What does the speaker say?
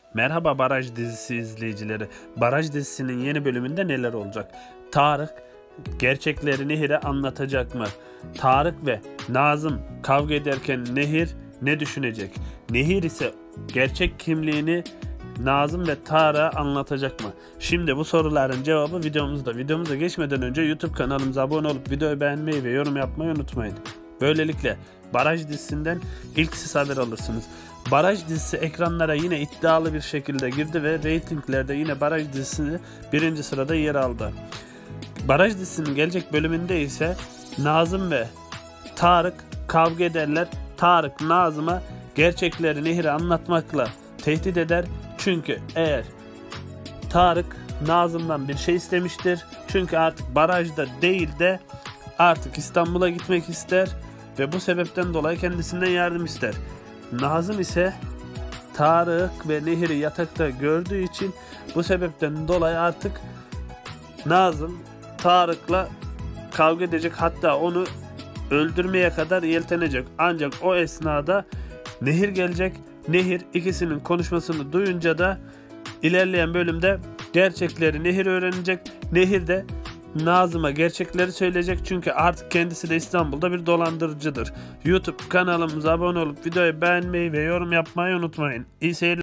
Merhaba Baraj dizisi izleyicileri. Baraj dizisinin yeni bölümünde neler olacak? Tarık gerçekleri Nehir'e anlatacak mı? Tarık ve Nazım kavga ederken Nehir ne düşünecek? Nehir ise gerçek kimliğini Nazım ve Tarık'a anlatacak mı? Şimdi bu soruların cevabı videomuzda. Videomuza geçmeden önce YouTube kanalımıza abone olup videoyu beğenmeyi ve yorum yapmayı unutmayın. Böylelikle Baraj dizisinden ilk siz haber alırsınız. Baraj dizisi ekranlara yine iddialı bir şekilde girdi ve reytinglerde yine Baraj dizisi birinci sırada yer aldı. Baraj dizisinin gelecek bölümünde ise Nazım ve Tarık kavga ederler. Tarık Nazım'a gerçekleri Nehir'e anlatmakla tehdit eder. Çünkü eğer Tarık Nazım'dan bir şey istemiştir. Çünkü artık barajda değil de artık İstanbul'a gitmek ister ve bu sebepten dolayı kendisinden yardım ister. Nazım ise Tarık ve Nehir'i yatakta gördüğü için bu sebepten dolayı artık Nazım Tarık'la kavga edecek, hatta onu öldürmeye kadar yeltenecek. Ancak o esnada Nehir gelecek. Nehir ikisinin konuşmasını duyunca da ilerleyen bölümde gerçekleri Nehir öğrenecek. Nehir de Nazım'a gerçekleri söyleyecek çünkü artık kendisi de İstanbul'da bir dolandırıcıdır. YouTube kanalımıza abone olup videoyu beğenmeyi ve yorum yapmayı unutmayın. İyi seyirler.